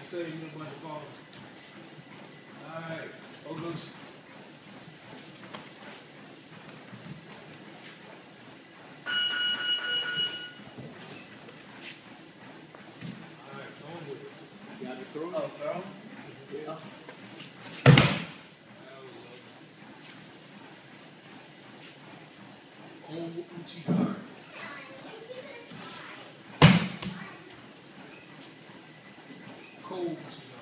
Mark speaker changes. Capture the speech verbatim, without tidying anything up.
Speaker 1: Save you a bunch of balls. Alright, oh loose. Alright, come on with it.
Speaker 2: You got to throw?
Speaker 3: Oh, throw?
Speaker 2: Yeah.
Speaker 1: Oh, Uchiha. Cold Uchiha.